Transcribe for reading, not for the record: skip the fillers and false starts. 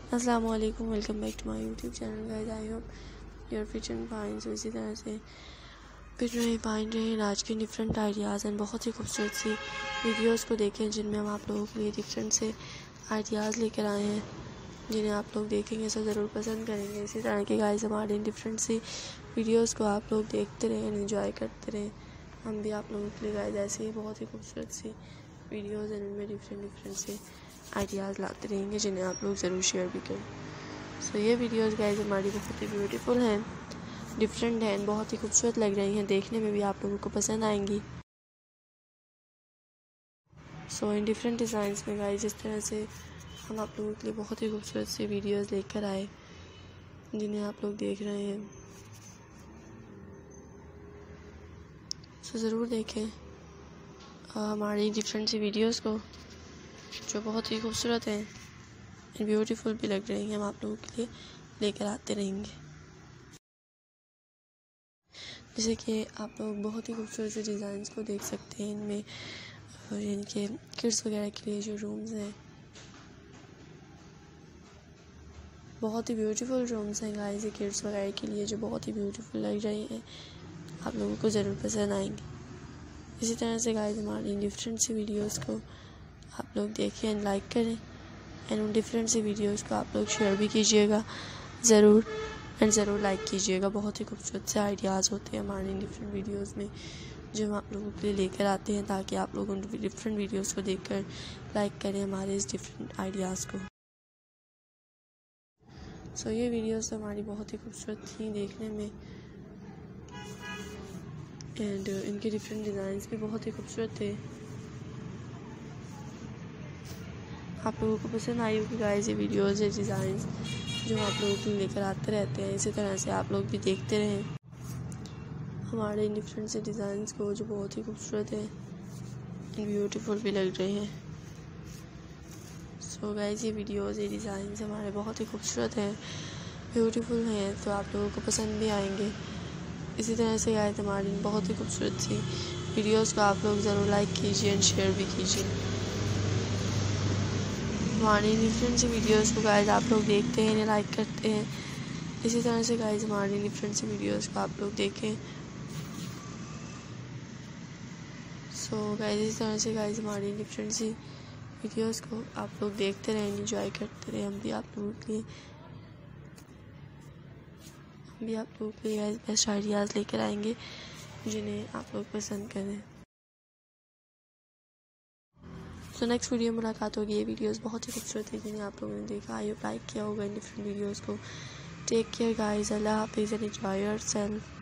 अस्सलाम वालेकुम, welcome back to my YouTube channel guys. I hope your fit and fine. So इसी तरह से फिट रहे, फाइन रहे। आज के डिफरेंट आइडियाज़ एंड बहुत ही खूबसूरत सी वीडियोस को देखें जिनमें हम आप लोगों के लिए डिफरेंट से आइडियाज़ लेकर आए हैं, जिन्हें आप लोग देखेंगे सब ज़रूर पसंद करेंगे। इसी तरह के गाइस हमारे डिफरेंट सी वीडियोज़ को आप लोग देखते रहें, एंजॉय करते रहें। हम भी आप लोगों के लिए गाइस ऐसे ही बहुत ही खूबसूरत सी वीडियोज़ एंड उनमें डिफरेंट से आइडियाज़ लाते रहेंगे जिन्हें आप लोग ज़रूर शेयर भी करें। सो ये वीडियोज़ गाइस हमारी बहुत ही ब्यूटीफुल हैं, डिफरेंट हैं, बहुत ही खूबसूरत लग रही हैं, देखने में भी आप लोगों को पसंद आएंगी। सो इन डिफरेंट डिज़ाइंस में गाइस जिस तरह से हम आप लोगों के लिए बहुत ही खूबसूरत सी वीडियोज़ लेकर आए जिन्हें आप लोग देख रहे हैं, सो ज़रूर देखें हमारी डिफरेंट सी वीडियोज़ को जो बहुत ही खूबसूरत हैं एंड ब्यूटीफुल भी लग रही हैं। हम आप लोगों के लिए लेकर आते रहेंगे। जैसे कि आप लोग बहुत ही खूबसूरत से डिज़ाइंस को देख सकते हैं इनमें, और इनके किड्स वगैरह के लिए जो रूम्स हैं बहुत ही ब्यूटीफुल रूम्स हैं गाइस। ये किड्स वगैरह के लिए जो बहुत ही ब्यूटीफुल लग रही हैं, आप लोगों को ज़रूर पसंद आएंगे। इसी तरह से गाइस हमारी डिफरेंट सी वीडियोस को आप लोग देखें एंड लाइक करें, एंड उन डिफरेंट सी वीडियोस को आप लोग शेयर भी कीजिएगा ज़रूर, एंड ज़रूर लाइक कीजिएगा। बहुत ही खूबसूरत से आइडियाज़ होते हैं हमारे डिफरेंट वीडियोस में जो हम आप लोगों के लिए लेकर आते हैं, ताकि आप लोग उन डिफरेंट वीडियोस को देखकर लाइक करें हमारे इस डिफरेंट आइडियाज़ को। सो ये वीडियोस हमारी बहुत ही खूबसूरत थी देखने में, एंड इनके डिफरेंट डिज़ाइंस भी बहुत ही खूबसूरत थे। आप लोगों को पसंद आई होगी गाइस ये वीडियोज़, ये डिज़ाइंस जो आप लोगों के लिए लेकर आते रहते हैं। इसी तरह से आप लोग भी देखते रहें हमारे डिफरेंट से डिज़ाइंस को जो बहुत ही खूबसूरत है एंड ब्यूटीफुल भी लग रहे हैं। सो गाइस ये वीडियोज़, ये डिज़ाइंस हमारे बहुत ही खूबसूरत हैं, ब्यूटीफुल हैं, तो आप लोगों को पसंद भी आएंगे। इसी तरह से गाइस हमारी बहुत ही खूबसूरत सी वीडियोज़ को आप लोग ज़रूर लाइक कीजिए एंड शेयर भी कीजिए। हमारी डिफरेंट सी वीडियोस को गाइस आप लोग देखते हैं, इन्हें लाइक करते हैं। इसी तरह से गाइस हमारी डिफरेंट सी वीडियोस को आप लोग देखें। सो गाइस इसी तरह से गाइस हमारी डिफरेंट सी वीडियोस को आप लोग देखते रहें, एंजॉय करते रहें। हम भी आप लोगों के लिए गाइस बेस्ट आइडियाज़ लेकर आएंगे जिन्हें आप लोग पसंद करें। तो नेक्स्ट वीडियो में मुलाकात होगी। ये वीडियोस बहुत ही खूबसूरत है जिन्हें आप लोगों ने देखा, आई होप लाइक किया होगा इन डिफरेंट वीडियोस को। टेक केयर गाइस, अल्लाह हाफिज़ एंड एंजॉय योरसेल्फ।